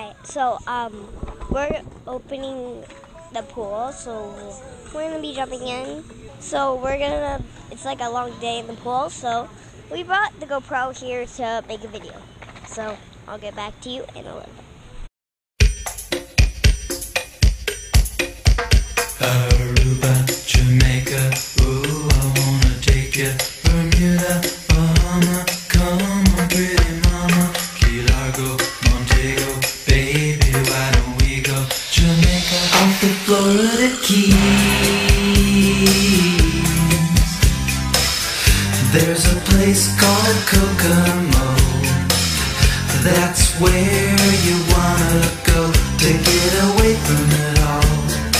We're opening the pool, so we're gonna be jumping in. So it's like a long day in the pool, so we brought the GoPro here to make a video. So I'll get back to you in a little bit. Aruba, Jamaica, ooh, I wanna take you. Bermuda, Bahama, come on, pretty mama. Key Largo, Montego, baby, why don't we go? Jamaica, off the Florida Keys. There's a place called Kokomo. That's where you wanna go to get away from it all.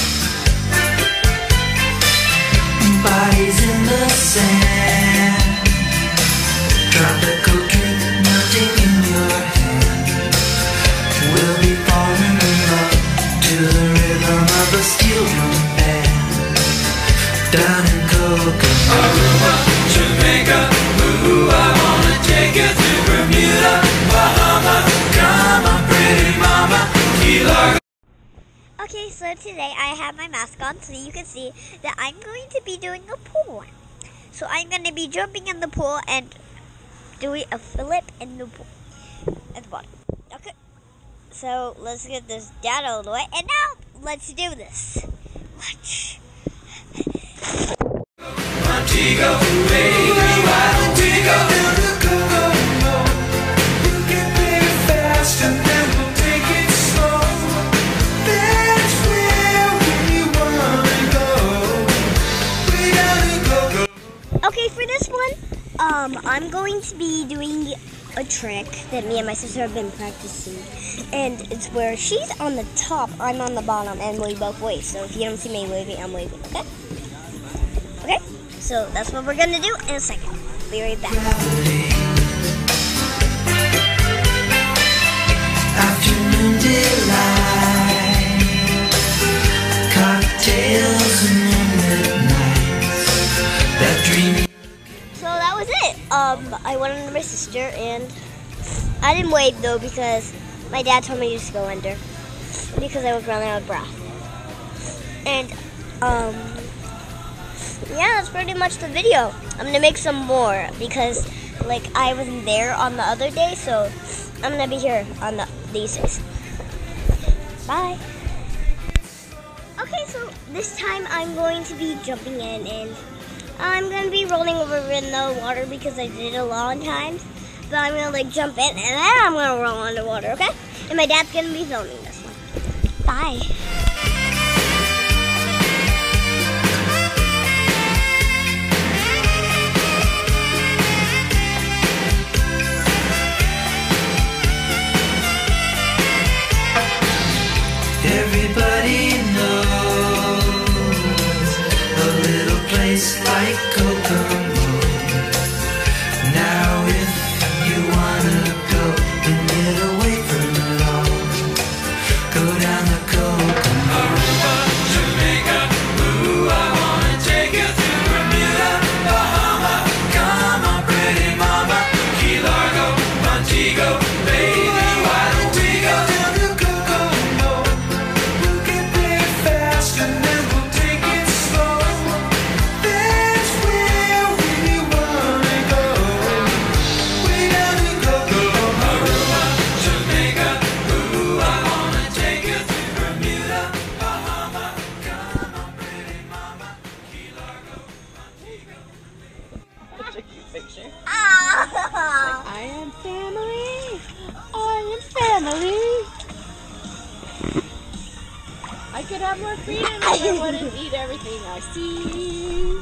Bodies in the sand, tropical drink melting in your hand. We'll be falling in love to the rhythm of a steel drum band. Down in Kokomo, Aruba, Jamaica, ooh, I wanna take you to Bermuda, Bahama, come on, pretty mama, Key Largo. Okay, so today I have my mask on so you can see that I'm going to be doing a pool. So I'm going to be jumping in the pool and doing a flip in the pool at the bottom. Okay, so let's get this down out of the way. And now, let's do this. Watch. Montego, baby, why don't we go to Kokomo? We'll get there fast and then we'll take it slow. That's where we wanna go. We gotta go. Okay, for this one, I'm going to be doing a trick that me and my sister have been practicing. And it's where she's on the top, I'm on the bottom, and we both wave. So if you don't see me waving, I'm waving, okay? Okay, so that's what we're gonna do in a second. Be right back. Afternoon delight, cocktails and moonlit nights, that dreamy. So that was it. I went under my sister, and I didn't wave though because my dad told me just to go under because I was running out of breath. And yeah, that's pretty much the video. I'm gonna make some more because like I wasn't there on the other day, so I'm gonna be here on these days. Bye. Okay, so this time I'm going to be jumping in, and I'm gonna be rolling over in the water because I did it a lot of times. But I'm gonna like jump in and then I'm gonna roll underwater, okay? And my dad's gonna be filming this one. Bye. Everybody knows a little place like Kokomo. Now if you wanna go and get away from it all, go down the Kokomo. Aruba, Jamaica, ooh, I wanna take you to Bermuda, Bahama, come on, pretty mama, Key Largo, Montego, baby, why don't we go down to Kokomo? We'll get there fast and then we'll take it slow. That's where we wanna go. We gotta go. Aruba, Jamaica, ooh, I wanna take you to Bermuda, Bahama, come on, pretty mama, Key Largo, Montego. Such a cute picture. Ah! I am family. I am family. I could have more freedom if I wouldn't eat everything I see.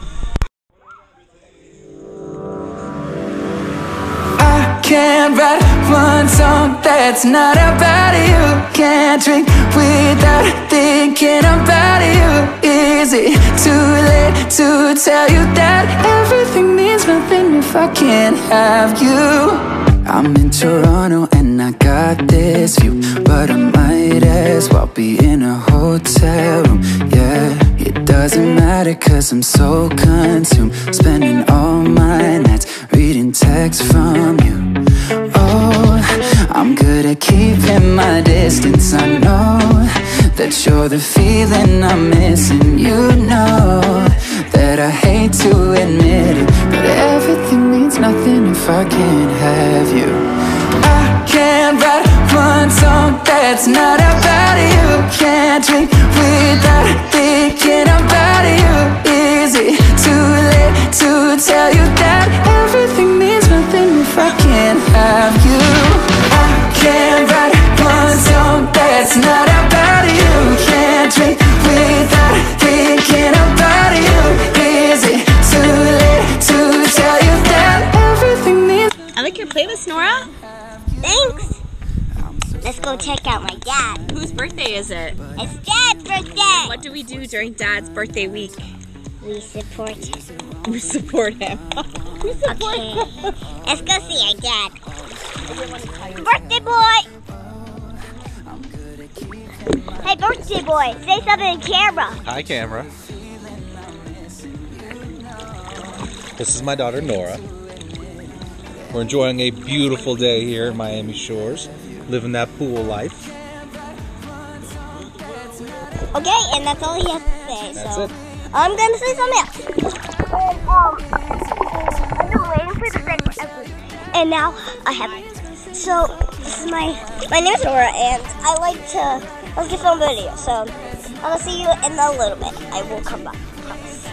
I can't write one song that's not about you. Can't drink without thinking about you. Is it too late to tell you that everything means nothing if I can't have you? I'm in Toronto and I got this view, but I might as well be in a hotel room. Yeah, it doesn't matter cause I'm so consumed, spending all my nights reading texts from you. Oh, I'm good at keeping my my distance, I know that you're the feeling I'm missing. You know that I hate to admit it, but everything means nothing if I can't have you. I can't write one song that's not about you. Can't drink without thinking about you. Is it too late to tell you that everything means nothing if I can't have you? I can't write one song that's not about you. Can't drink without thinking about you. Is it too late to tell you that everything means? I like your playlist, Nora. Thanks. Let's go check out my dad. Whose birthday is it? It's Dad's birthday. What do we do during Dad's birthday week? We support him. We support him. We support Okay. him. Let's go see our dad. Birthday boy. Hey, birthday boy. Say something in camera. Hi, camera. This is my daughter, Nora. We're enjoying a beautiful day here in Miami Shores, living that pool life. Okay, and that's all he has to say. That's so it. I'm gonna say something else. I've been waiting for this day forever, and now I have it. So this is my name is Nora, and I like to let's get film video. So I'll see you in a little bit. I will come back. Promise.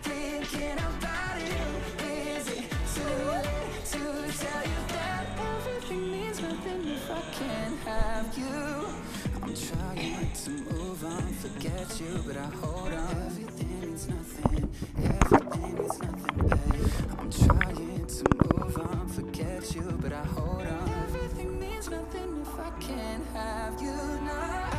I'm trying to move on, forget you, but I hold on. Everything means nothing, everything means nothing, babe. I'm trying to move on, forget you, but I hold on. Everything means nothing if I can't have you now.